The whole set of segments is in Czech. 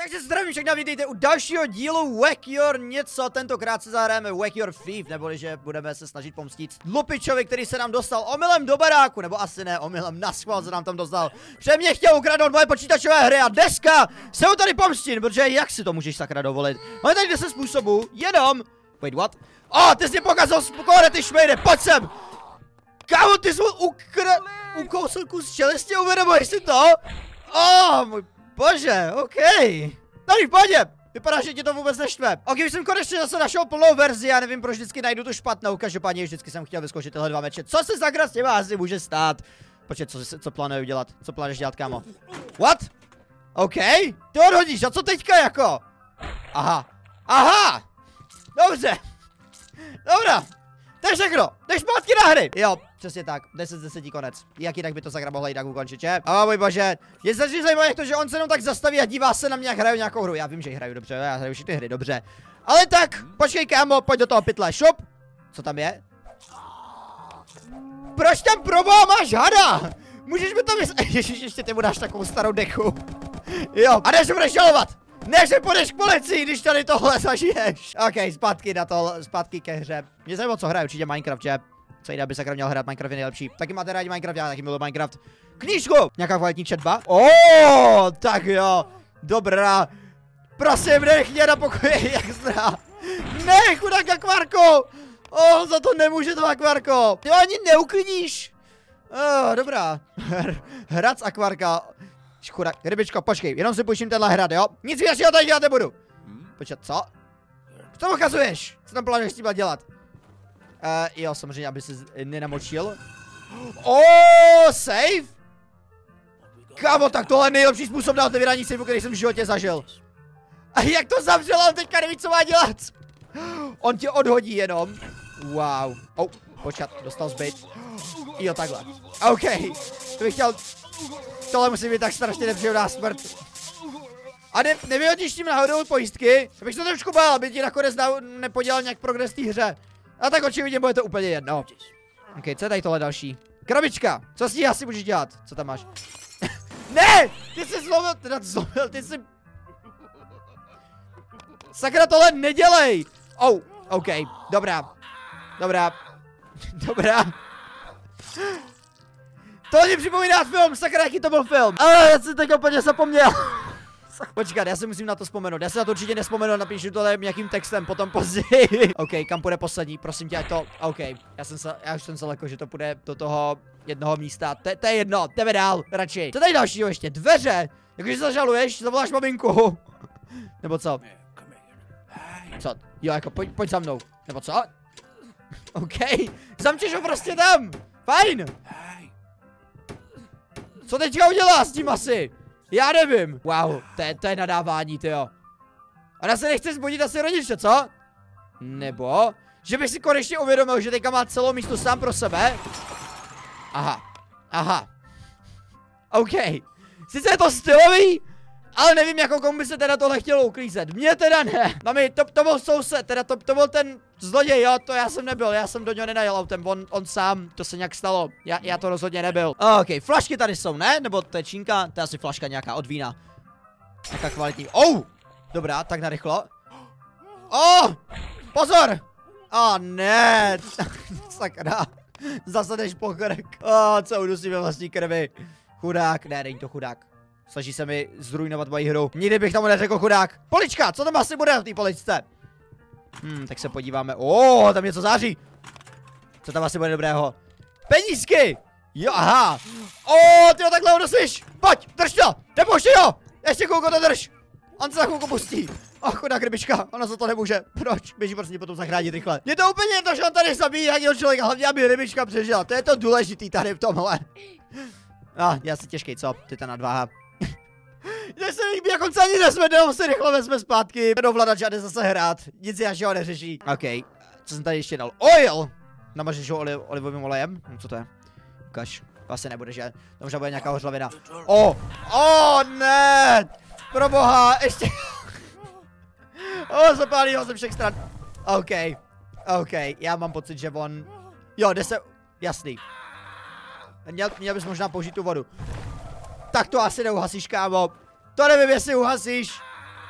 Takže zdravím všechny, vítejte u dalšího dílu Whack Your něco. Tentokrát se zahrajeme Whack Your Thief, neboli že budeme se snažit pomstít lupičovi, který se nám dostal omylem do baráku, nebo asi ne omylem, naschvál se nám tam dostal. Protože mě chtěl ukradnout moje počítačové hry a dneska se ho tady pomstím, protože jak si to můžeš sakra dovolit? Máme tady 10 způsobů, jenom... Wait, what? Ty jsi mě pokazal skóre, ty šmejde, pojď sem! Kámo, ty jsi ukousl kus čelistě, uvědomuješ si to? Můj bože, Tady v pohodě. Vypadá, že ti to vůbec neštve. Už jsem konečně zase našel plnou verzi, já nevím, proč vždycky najdu tu špatnou. Každopádně vždycky jsem chtěl vyzkoušet tyhle dva meče. Co se sakra s těma asi může stát? Počkej, co plánuju dělat? Co plánuješ dělat, kámo? What? Ty odhodíš, a co teďka jako? Aha! Dobře. Dobrá. To je všechno, jdeš zpátky na hry. Jo, přesně tak, 10 z 10 konec. Jak jinak by to sakra mohla jinak ukončit, že? Můj bože, je strašně zajímavé jak to, že on se jenom tak zastaví a dívá se na mě, jak hraju nějakou hru. Já vím, že hraju dobře, já hraju všechny hry dobře. Ale tak, počkej kámo, pojď do toho pytle, šup. Co tam je? Proč tam proboha máš hada? Můžeš mi to Ježiš, ještě ty mu dáš takovou starou deku. Jo, a než budeš žalovat. Než se půjdeš k policii, když tady tohle zažiješ. Zpátky na to, zpátky ke hře. Mě zajímalo, co hraje, určitě Minecraft, že? Co jinak by sakra měl hrát, Minecraft je nejlepší. Taky máte rádi Minecraft, já taky miluji Minecraft. Knížku! Nějaká kvalitní četba? Tak jo, dobrá. Prosím, nech mě na pokoji, jak zdrá. Ne, chudák akvárko! Za to nemůže to akvárko. Ty ani neuklidíš. Dobrá. Hrad z akvárka. Chudák, rybičko, počkej, jenom si půjčím tenhle hrad, jo? Nic většího tady dělat nebudu. Počkat, co? Co tam ukazuješ? Co tam plánuješ s tím dělat? Jo, samozřejmě, aby se nenamočil. Save? Kámo, tak tohle je nejlepší způsob na otevírání saveu, který jsem v životě zažil. A jak to zavřel, on teďka neví, co má dělat. On tě odhodí jenom. Wow. Počkat, dostal zbyt. Jo, takhle. To bych chtěl... Tohle musí být tak strašně nepříjemná smrt. A nevyhodíš tím náhodou pojistky? Já bych to trošku bál, aby ti nakonec nepodělal nějak progres té hře. A tak očividně bude to úplně jedno. Co je tady tohle další? Krabička, co s ní asi můžeš dělat? Co tam máš? Ne! Ty jsi zlomil, ty jsi... Sakra, tohle nedělej! Dobrá. To mě připomíná film, sakra, jaký to byl film. Ale já jsem teď úplně zapomněl. Počkat, já si musím na to vzpomenout. Já si na to určitě nespomenu, napíšu to nějakým textem potom později. Kam půjde poslední, prosím tě, to. Já už jsem se lekl, že to půjde do toho jednoho místa. To je jedno, jdeme dál, radši. Co tady dalšího ještě? Dveře. Jakože zažaluješ, zavoláš maminku. Nebo co? Co? Jo, jako pojď za mnou. Nebo co? Zamčeš ho prostě tam. Fajn. Co teďka udělá s tím asi? Já nevím. Wow, to je nadávání, tyjo. Ona se nechce zbudit asi rodiče, co? Nebo, že by si konečně uvědomil, že teďka má celou místo sám pro sebe. Aha. Sice je to stylový, ale nevím, jako komu by se teda tohle chtělo uklízet. Mně teda ne. Mami, to byl soused, teda to byl ten zloděj, jo, to já jsem nebyl, já jsem do něho nenajel autem, on sám, to se nějak stalo, já to rozhodně nebyl. Flašky tady jsou, ne? Nebo to je čínka, to je asi flaška nějaká od vína. Nějaká kvalitní, dobrá, tak narychlo. Pozor! Ne, sakra, zase jdeš pokrk. Co udusím ve vlastní krvi. Chudák, ne, není to chudák. Snaží se mi zrujnovat moji hru. Nikdy bych tomu neřekl chudák. Polička, co tam asi bude v té poličce? Tak se podíváme. Tam něco září. Co tam asi bude dobrého? Penízky! Jo, aha. Ty ho takhle udusíš. Pojď, drž to. Nepouštěj ho. Ještě chvilku to drž. On se za chvilku pustí. Chudák rybička, ona za to nemůže. Proč? Běží prostě potom zachránit rychle. Je to úplně to, že on tady zabíjí nějakého člověka, hlavně aby rybička přežila. To je to důležitý tady v tomhle. Já si těžkej, co? Ty ta nadváha. Že se líbí, jak on se ani nezvedne, on se rychle vezme zpátky do ovladače a jde zase hrát. Nic ho neřeší. Co jsem tady ještě dal? Oil! Namažeš ho olivovým olejem? Co to je? Ukaž. Asi nebude, že? To možná bude nějaká hořlavina. Ne! Proboha, ještě. Zapálí ho ze všech stran. Já mám pocit, že on... Jo, jde se... Jasný. Měl bys možná použít tu vodu. Tak to asi neuhasíš, kámo. To nevím, jestli uhasíš.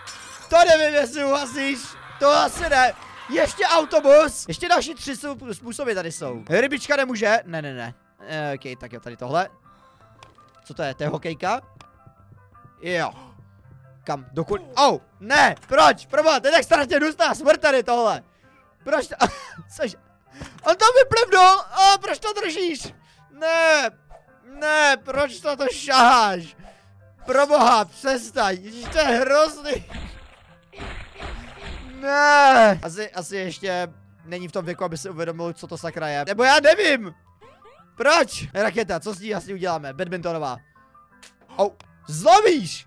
To nevím, jestli uhasíš. To asi ne. Ještě autobus. Ještě další 3 způsoby tady jsou. Rybička nemůže. Ne. Ok, tak jo, tady tohle. Co to je? To je hokejka? Jo. Kam? Dokud? Oh, ne, proč? Proboha, to je tak strašně dusná smrt tady tohle. Proč to? Což? On to vyplivnul. Proč to držíš? Ne, proč to šaháš? Proboha, přestaň, to je hrozný. Ne. Asi ještě není v tom věku, aby si uvědomil, co to sakra je. Nebo já nevím. Proč? Raketa, co s ní asi uděláme? Badmintonová. Zlomíš.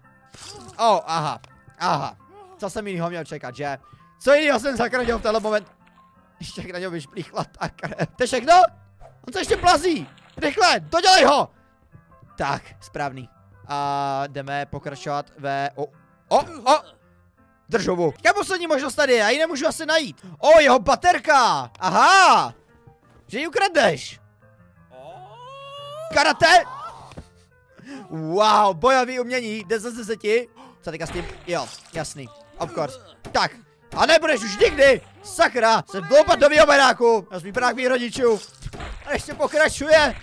Aha. Co jsem jinýho měl čekat, že? Co jinýho jsem zachránil v tenhle moment? Ještě na něho vyšplíchla ta krev. To je všechno? On se ještě plazí. Rychle, dodělej ho. Tak, správný. A jdeme pokračovat ve... Drž hubu. Jaká poslední možnost tady je? Já ji nemůžu asi najít. Jeho baterka. Aha. Že ji ukradneš. Karate. Wow, bojový umění. 10 z 10. Co teďka s tím? Jo, jasný. Of course. Tak. A nebudeš už nikdy. Sakra. Jsem vloupat do mýho baráku. Na svý barák mých rodičů. A ještě pokračuje.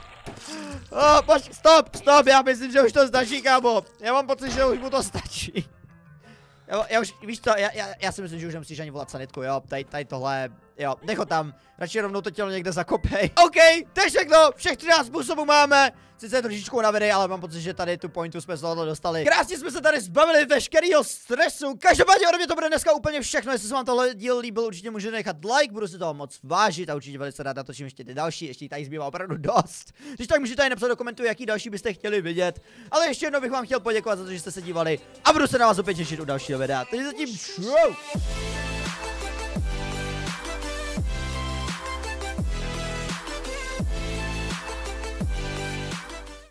Stop, já myslím, že už to stačí, kámo. Já mám pocit, že už mu to stačí. Já už, víš co, já si myslím, že už nemusíš ani volat sanitku, jo, tady tohle, jo, nech ho tam, radši rovnou to tělo někde zakopej. OK, to je všechno, všech 13 způsobů máme, sice je trošičku navedený, ale mám pocit, že tady tu pointu jsme z toho dostali. Krásně jsme se tady zbavili veškerého stresu, každopádně ode mě to bude dneska úplně všechno, jestli se vám tohle díl líbil, určitě můžete nechat like, budu si toho moc vážit a určitě velice rád natočím ještě ty další, ještě tady zbývá opravdu dost. Když tak můžete tady napsat do komentu, jaký další byste chtěli vidět, ale ještě jednou bych vám chtěl poděkovat za to, že jste se dívali a budu se na vás opět těšit u dalšího videa. Takže zatím čau!